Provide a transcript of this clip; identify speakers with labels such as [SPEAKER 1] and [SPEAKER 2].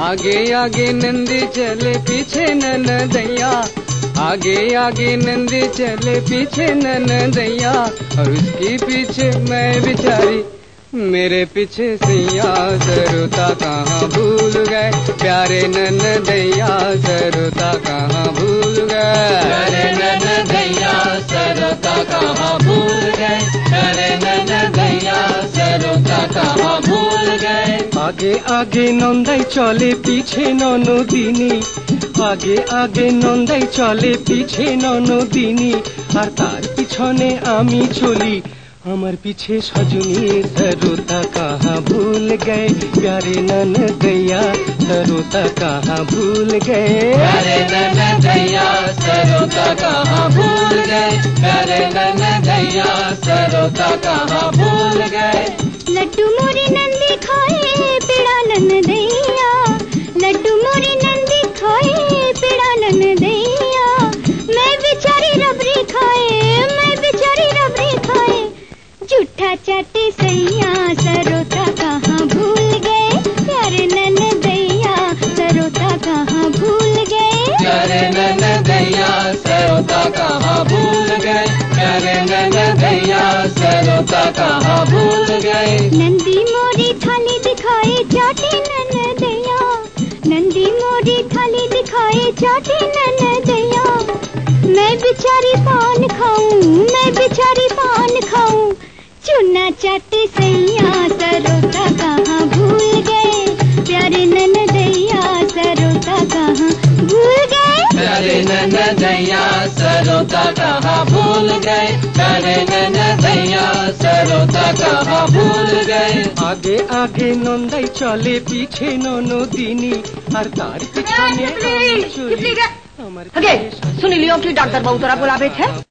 [SPEAKER 1] आगे आगे नंदी चले पीछे ननदैया, आगे आगे नंदी चले पीछे ननदैया, और उसके पीछे मैं बिचारी, मेरे पीछे सैया सरोता कहाँ भूल गए, प्यारे ननदैया सरोता कहाँ भूल गए,
[SPEAKER 2] प्यारे ननदैया सरोता कहाँ भूल गए, प्यारे ननदैया सरोता कहाँ भूल गए।
[SPEAKER 3] आगे आगे नंदाई चले पीछे ननदिनी, आगे आगे नंदाई चले पीछे ननदिनी, और तार पिछने आमी चली, আমার পিছে সজনী সরোতা कहाँ भूल गए, प्यारे ननदैया सरोता कहाँ भूल गए,
[SPEAKER 2] प्यारे ननदैया सरोता कहाँ भूल गए, प्यारे ननदैया सरोता कहाँ भूल गए।
[SPEAKER 4] लड्डू मोरी नंदी खाए पेड़ा ननदैया, लड्डू मोरी नंदी खाए पेड़ा ननदैया, मैं बेचारी रबड़ी खाए, मैं बेचारी रबड़ी खाए, झूठा चाटे सैया सरोता कहाँ भूल गए, प्यारे ननदैया सरोता कहाँ भूल गए,
[SPEAKER 2] प्यारे ननदैया सरोता कहाँ भूल गए, प्यारे ननदैया सरोता कहाँ भूल गए।
[SPEAKER 4] नंदी मोरी थाली दिखाए चाटे ननदैया, नंदी मोरी थाली दिखाए चाटे ननदैया, मैं बेचारी पान खाऊं, मैं बेचारी पान खाऊं, चूना चाटे सैया सरोता कहाँ भूल गए, प्यारे ननदैया सरोता कहाँ भूल गए,
[SPEAKER 2] प्यारे ननदैया सरोता कहाँ भूल गए, प्यारे ननदैया सरोता कहाँ भूल गए।
[SPEAKER 3] आगे आगे नंदाई चले पीछे ननदिनी, और तार पिछने आमी चली, আমার
[SPEAKER 5] सुनी लियो कि डॉक्टर बहु तोरा बुलावे छे।